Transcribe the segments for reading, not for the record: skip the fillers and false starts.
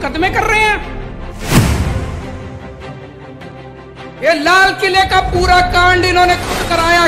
मुकदमे कर रहे हैं। ये लाल किले का पूरा कांड इन्होंने खुद कराया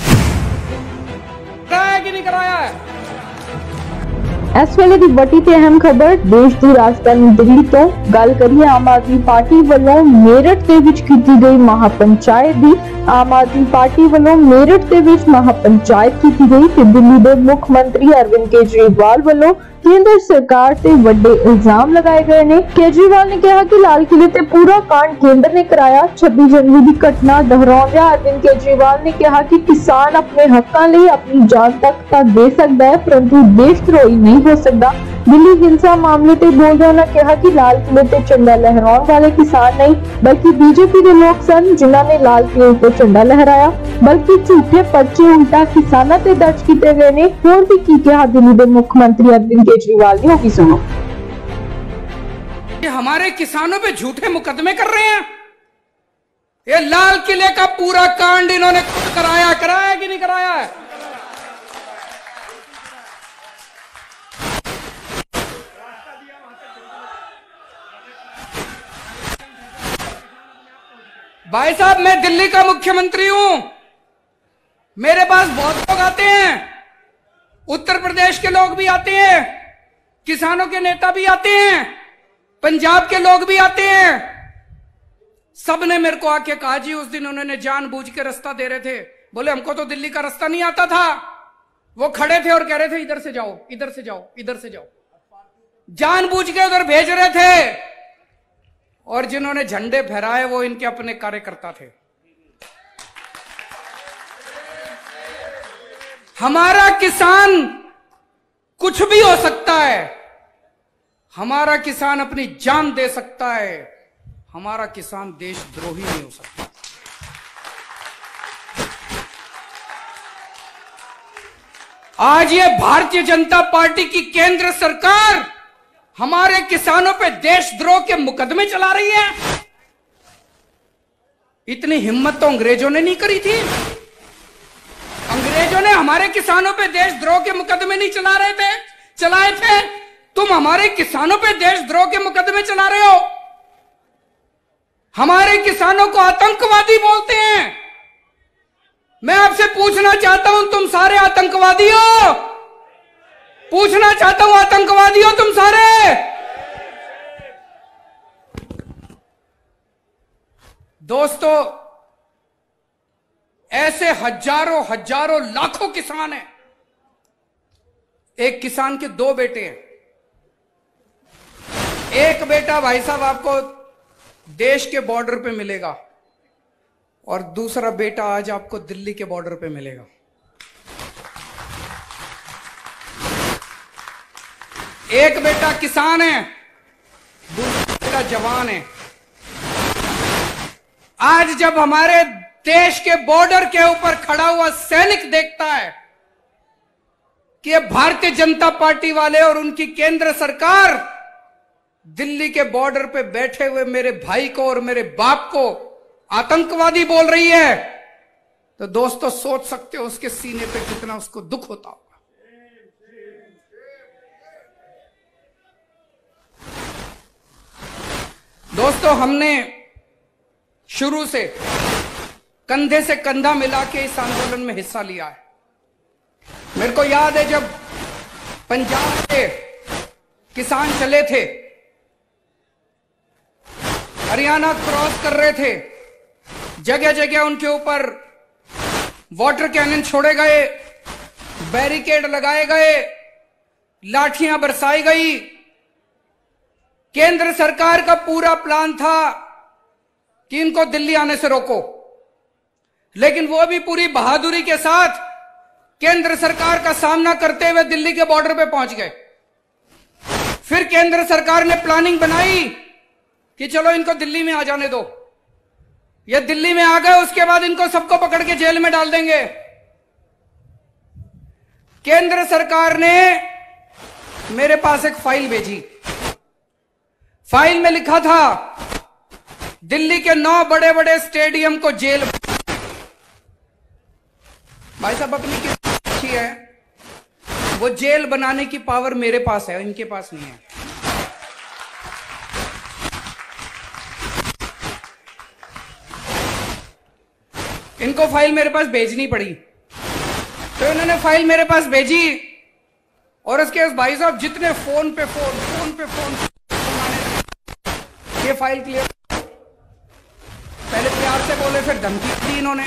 कि नहीं कराया है। इस वेले की वड्डी ते अहम खबर देश की राजधानी दिल्ली तो गल करिए आम आदमी पार्टी वालों मेरठ के विच कीती गई महापंचायत दी। आम आदमी पार्टी वालों मेरठ के विच महापंचायत कीती गई ते दिल्ली के मुख्य मंत्री अरविंद केजरीवाल वालों केंद्र सरकार से बड़े इल्जाम लगाए गए ने। केजरीवाल ने कहा कि लाल किले ते पूरा कांड केंद्र ने कराया। 26 जनवरी की घटना दोहराउंदिया अरविंद केजरीवाल ने कहा कि किसान अपने हकों लिए अपनी जान तक दे सकता है परंतु देशद्रोही नहीं हो सकता। दिल्ली हिंसा मामले ते बोलदे उन्होंने कहा कि लाल किले ते झंडा लहराने वाले किसान नहीं बल्कि बीजेपी के लोग सन जिन्हों ने लाल किले पे झंडा लहराया, बल्कि झूठे पर्चे उल्टा किसानों ते दर्ज किए गए ने। होर भी की कहा दिल्ली के मुख्यमंत्री अरविंद केजरीवाल ने, होगी सुनो। ये हमारे किसानों पे झूठे मुकदमे कर रहे हैं। ये लाल किले का पूरा कांड इन्होंने खुद कराया कि नहीं कराया है। भाई साहब, मैं दिल्ली का मुख्यमंत्री हूं, मेरे पास बहुत लोग आते हैं, उत्तर प्रदेश के लोग भी आते हैं, किसानों के नेता भी आते हैं, पंजाब के लोग भी आते हैं। सबने मेरे को आके कहा जी उस दिन उन्होंने जानबूझ के रास्ता दे रहे थे, बोले हमको तो दिल्ली का रास्ता नहीं आता था। वो खड़े थे और कह रहे थे इधर से जाओ, इधर से जाओ, इधर से जाओ, जानबूझ के उधर भेज रहे थे। और जिन्होंने झंडे फहराए वो इनके अपने कार्यकर्ता थे। हमारा किसान कुछ भी हो सकता है, हमारा किसान अपनी जान दे सकता है, हमारा किसान देशद्रोही नहीं हो सकता। आज ये भारतीय जनता पार्टी की केंद्र सरकार हमारे किसानों पे देशद्रोह के मुकदमे चला रही है। इतनी हिम्मत तो अंग्रेजों ने नहीं करी थी। अंग्रेजों ने हमारे किसानों पे देशद्रोह के मुकदमे नहीं चलाए थे। तुम हमारे किसानों पे देशद्रोह के मुकदमे चला रहे हो। हमारे किसानों को आतंकवादी बोलते हैं। मैं आपसे पूछना चाहता हूं, तुम सारे आतंकवादी हो? पूछना चाहता हूं, आतंकवादी हो तुम सारे? दोस्तों, ऐसे हजारों हजारों लाखों किसान हैं। एक किसान के 2 बेटे हैं। एक बेटा भाई साहब आपको देश के बॉर्डर पे मिलेगा और दूसरा बेटा आज आपको दिल्ली के बॉर्डर पे मिलेगा। एक बेटा किसान है, दूसरा बेटा जवान है। आज जब हमारे देश के बॉर्डर के ऊपर खड़ा हुआ सैनिक देखता है कि भारतीय जनता पार्टी वाले और उनकी केंद्र सरकार दिल्ली के बॉर्डर पे बैठे हुए मेरे भाई को और मेरे बाप को आतंकवादी बोल रही है, तो दोस्तों सोच सकते हो उसके सीने पे कितना उसको दुख होता होगा। दोस्तों, हमने शुरू से कंधे से कंधा मिला के इस आंदोलन में हिस्सा लिया है। मेरे को याद है जब पंजाब से किसान चले थे, हरियाणा क्रॉस कर रहे थे, जगह जगह उनके ऊपर वाटर कैनन छोड़े गए, बैरिकेड लगाए गए, लाठियां बरसाई गई। केंद्र सरकार का पूरा प्लान था कि इनको दिल्ली आने से रोको, लेकिन वो भी पूरी बहादुरी के साथ केंद्र सरकार का सामना करते हुए दिल्ली के बॉर्डर पे पहुंच गए। फिर केंद्र सरकार ने प्लानिंग बनाई कि चलो इनको दिल्ली में आ जाने दो। ये दिल्ली में आ गए, उसके बाद इनको सबको पकड़ के जेल में डाल देंगे। केंद्र सरकार ने मेरे पास एक फाइल भेजी। फाइल में लिखा था दिल्ली के 9 बड़े बड़े स्टेडियम को जेल। भाई साहब, अपनी कितनी अच्छी है, वो जेल बनाने की पावर मेरे पास है, इनके पास नहीं है। इनको फाइल मेरे पास भेजनी पड़ी, तो इन्होंने फाइल मेरे पास भेजी और उसके भाई साहब जितने फोन पे फोन ये फाइल क्लियर, पहले प्यार से बोले फिर धमकी दी इन्होंने।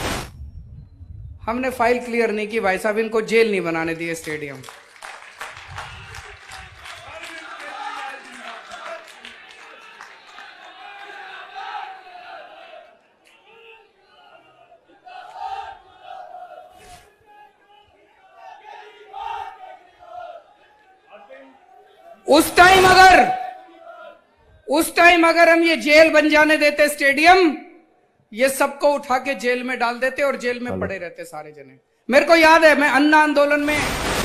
हमने फाइल क्लियर नहीं की भाई साहब, इनको जेल नहीं बनाने दिए स्टेडियम। उस टाइम अगर हम ये जेल बन जाने देते स्टेडियम, ये सबको उठा के जेल में डाल देते और जेल में पड़े रहते सारे जने। मेरे को याद है, मैं अन्ना आंदोलन में,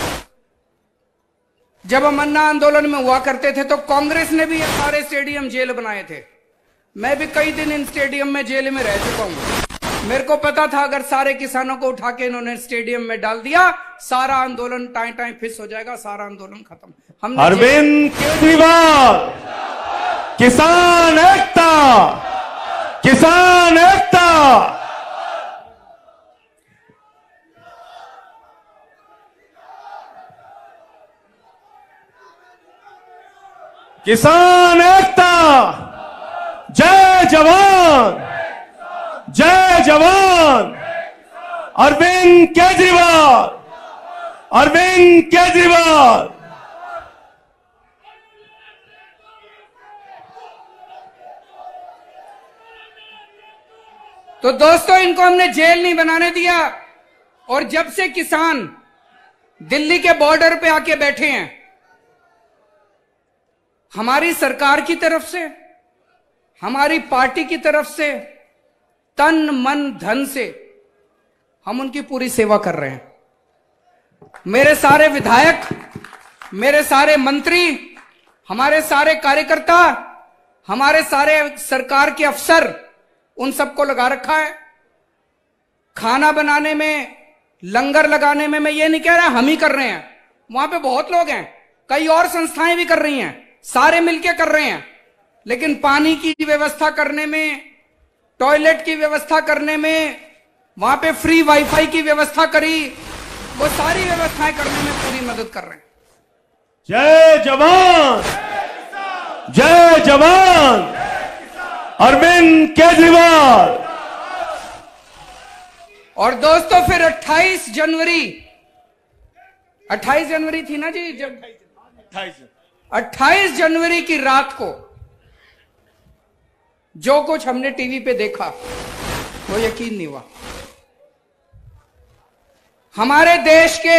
जब हम अन्ना आंदोलन में हुआ करते थे तो कांग्रेस ने भी ये सारे स्टेडियम जेल बनाए थे। मैं भी कई दिन इन स्टेडियम में जेल में रह चुका हूं। मेरे को पता था अगर सारे किसानों को उठा के इन्होंने स्टेडियम में डाल दिया, सारा आंदोलन टाइम फिस हो जाएगा, सारा आंदोलन खत्म। हमने अरविंद केजरीवाल, किसान एकता, किसान एकता। किसान एकता, जय जवान, जय जवान। अरविंद केजरीवाल, अरविंद केजरीवाल। तो दोस्तों, इनको हमने जेल नहीं बनाने दिया। और जब से किसान दिल्ली के बॉर्डर पे आके बैठे हैं, हमारी सरकार की तरफ से, हमारी पार्टी की तरफ से, तन मन धन से हम उनकी पूरी सेवा कर रहे हैं। मेरे सारे विधायक, मेरे सारे मंत्री, हमारे सारे कार्यकर्ता, हमारे सारे सरकार के अफसर, उन सबको लगा रखा है। खाना बनाने में, लंगर लगाने में, मैं ये नहीं कह रहा हम ही कर रहे हैं, वहां पे बहुत लोग हैं, कई और संस्थाएं भी कर रही हैं, सारे मिलके कर रहे हैं। लेकिन पानी की व्यवस्था करने में, टॉयलेट की व्यवस्था करने में, वहां पे फ्री वाईफाई की व्यवस्था करी, वो सारी व्यवस्थाएं करने में पूरी मदद कर रहे हैं। जय जवान, जय जवान। अरविंद केजरीवाल। और दोस्तों, फिर 28 जनवरी थी ना जी, जब 28 जनवरी की रात को जो कुछ हमने टीवी पे देखा वो यकीन नहीं हुआ। हमारे देश के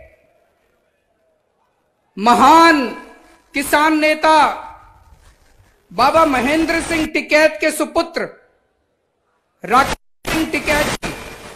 महान किसान नेता बाबा महेंद्र सिंह टिकैत के सुपुत्र राकेश सिंह टिकैत जी,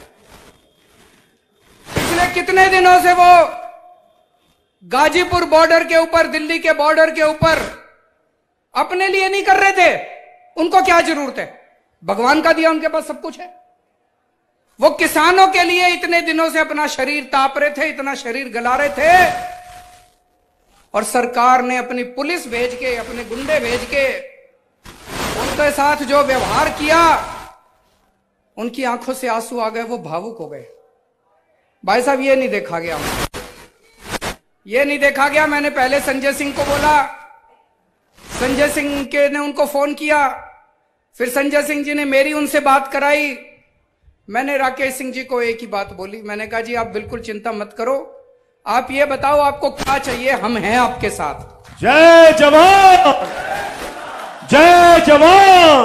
पिछले कितने दिनों से वो गाजीपुर बॉर्डर के ऊपर, दिल्ली के बॉर्डर के ऊपर अपने लिए नहीं कर रहे थे। उनको क्या जरूरत है, भगवान का दिया उनके पास सब कुछ है। वो किसानों के लिए इतने दिनों से अपना शरीर ताप रहे थे, इतना शरीर गला रहे थे, और सरकार ने अपनी पुलिस भेज के, अपने गुंडे भेज के उनके साथ जो व्यवहार किया, उनकी आंखों से आंसू आ गए, वो भावुक हो गए। भाई साहब, ये नहीं देखा गया, ये नहीं देखा गया। मैंने पहले संजय सिंह को बोला, संजय सिंह के ने उनको फोन किया, फिर संजय सिंह जी ने मेरी उनसे बात कराई। मैंने राकेश सिंह जी को एक ही बात बोली, मैंने कहा जी आप बिल्कुल चिंता मत करो, आप ये बताओ आपको क्या चाहिए, हम हैं आपके साथ। जय जवान, जय जवान।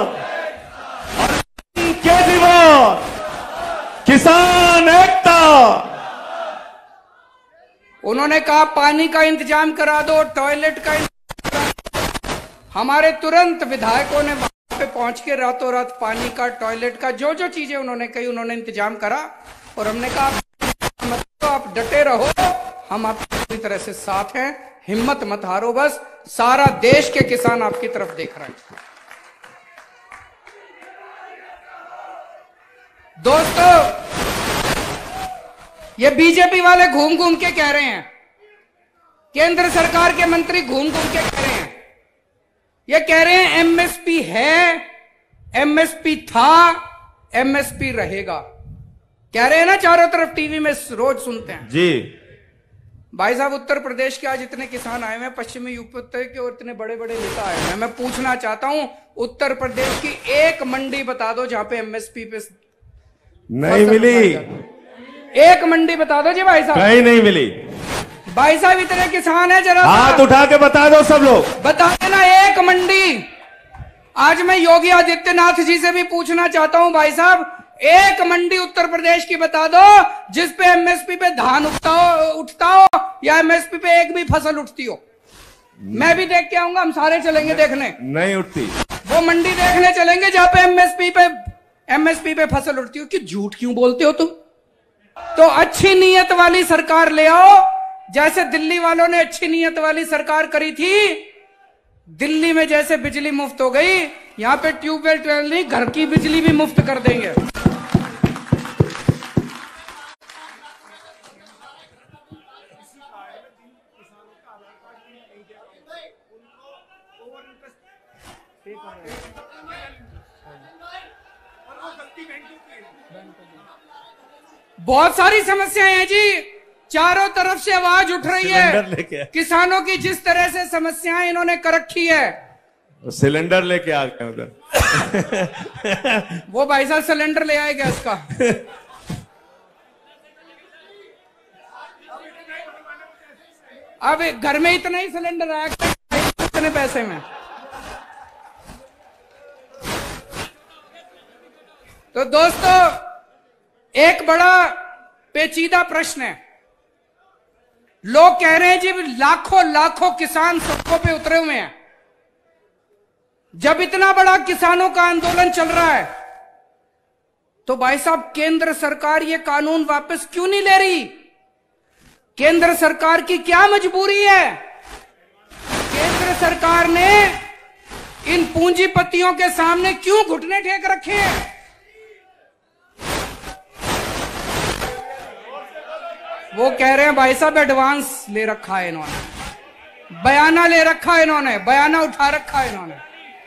केजरीवाल, किसान एकता। उन्होंने कहा पानी का इंतजाम करा दो, टॉयलेट का इंतजाम करा दो। हमारे तुरंत विधायकों ने वहां पे पहुंच के रातों रात पानी का, टॉयलेट का, जो जो चीजें उन्होंने कही, उन्होंने इंतजाम करा। और हमने कहा आप डटे रहो, हम आपकी पूरी तरह से साथ हैं, हिम्मत मत हारो, बस सारा देश के किसान आपकी तरफ देख रहे हैं। दोस्तों, ये बीजेपी वाले घूम घूम के कह रहे हैं, केंद्र सरकार के मंत्री घूम घूम के कह रहे हैं, ये कह रहे हैं एमएसपी है, एमएसपी था, एमएसपी रहेगा। कह रहे हैं ना, चारों तरफ टीवी में रोज सुनते हैं जी। भाई साहब, उत्तर प्रदेश के आज इतने किसान आए हैं, पश्चिमी यूपी के और इतने बड़े बड़े नेता आए हैं। मैं पूछना चाहता हूं, उत्तर प्रदेश की एक मंडी बता दो जहां पे एमएसपी पे नहीं मिली। एक मंडी बता दो जी भाई साहब। कहीं नहीं मिली। भाई साहब, इतने किसान हैं, जरा हाथ उठा के बता दो सब लोग, बता देना एक मंडी। आज मैं योगी आदित्यनाथ जी से भी पूछना चाहता हूं, भाई साहब, एक मंडी उत्तर प्रदेश की बता दो जिस पे एमएसपी पे धान उठता हो या एमएसपी पे एक भी फसल उठती हो। मैं भी देख के आऊंगा, हम सारे चलेंगे देखने। नहीं उठती। वो मंडी देखने चलेंगे जहां पे एमएसपी पे फसल उठती हो। कि झूठ क्यों बोलते हो तुम? तो अच्छी नीयत वाली सरकार ले आओ, जैसे दिल्ली वालों ने अच्छी नीयत वाली सरकार करी थी। दिल्ली में जैसे बिजली मुफ्त हो गई, यहां पे ट्यूबवेल नहीं, घर की बिजली भी मुफ्त कर देंगे। बहुत सारी समस्याएं हैं जी, चारों तरफ से आवाज उठ रही है। किसानों की जिस तरह से समस्याएं इन्होंने कर रखी है। सिलेंडर लेके आ गए उधर। वो भाई साहब सिलेंडर ले आए गैस का। अब घर में इतना ही सिलेंडर आया, इतने पैसे में। तो दोस्तों, एक बड़ा पेचीदा प्रश्न है। लोग कह रहे हैं जी लाखों लाखों किसान सड़कों पे उतरे हुए हैं। जब इतना बड़ा किसानों का आंदोलन चल रहा है, तो भाई साहब केंद्र सरकार ये कानून वापस क्यों नहीं ले रही? केंद्र सरकार की क्या मजबूरी है? केंद्र सरकार ने इन पूंजीपतियों के सामने क्यों घुटने टेक रखे हैं? वो कह रहे हैं भाई साहब एडवांस ले रखा है इन्होंने, बयाना ले रखा है इन्होंने, बयाना उठा रखा है इन्होंने।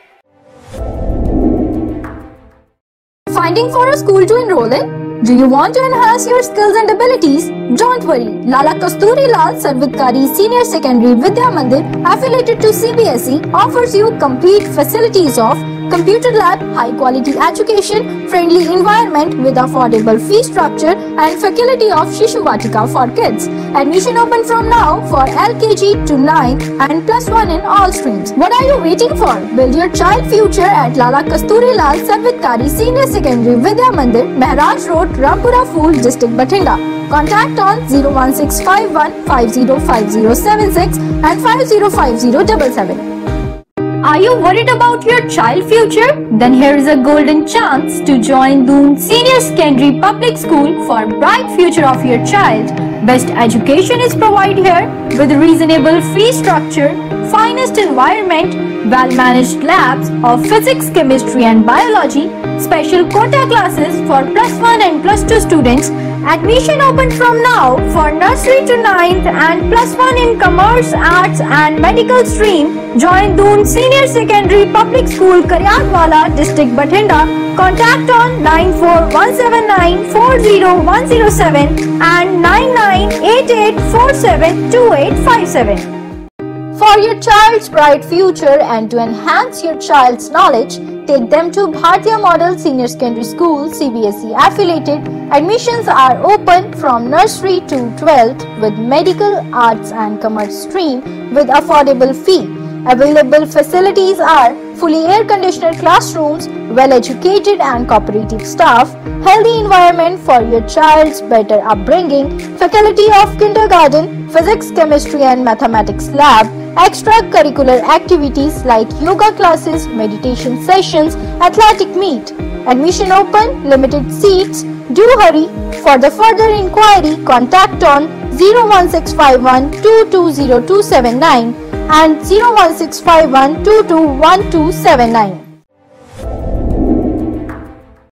Finding for a school to enroll in? Do you want to enhance your skills and abilities? Don't worry. Lala Kasturi Lal Sarvitkari Senior Secondary Vidya Mandir, affiliated to CBSE, offers you complete facilities of computer lab, high quality education, friendly environment with affordable fee structure and faculty of Shishu Vatika for kids. Admission open from now for LKG to 9 and +1 in all streams. What are you waiting for? Build your child future at Lala Kasturi Lal Sarvitkari Senior Secondary Vidya Mandir, Maharaj Road, Rampura Phool, District Bathinda. Contact on 01651 505076 and 505077. Are you worried about your child future? Then here is a golden chance to join Doon Senior Secondary Public School for bright future of your child. Best education is provided here with reasonable fee structure, finest environment, well-managed labs of physics, chemistry and biology, special quota classes for +1 and +2 students. Admission open from now for nursery to 9th and +1 in commerce, arts and medical stream. Join Doon Senior Secondary Public School, Karyatwala, District Bathinda. Contact on 9417940107 and 9988472857. For your child's bright future and to enhance your child's knowledge, take them to Bhartiya Model Senior Secondary School, CBSE affiliated. Admissions are open from nursery to 12th with medical, arts and commerce stream with affordable fee. Available facilities are fully air-conditioned classrooms, well-educated and cooperative staff, healthy environment for your child's better upbringing, faculty of kindergarten, physics, chemistry and mathematics lab, extracurricular activities like yoga classes, meditation sessions, athletic meet. Admission open, limited seats. Do hurry. For the further inquiry, contact on 01651 220279 and 01651 221279.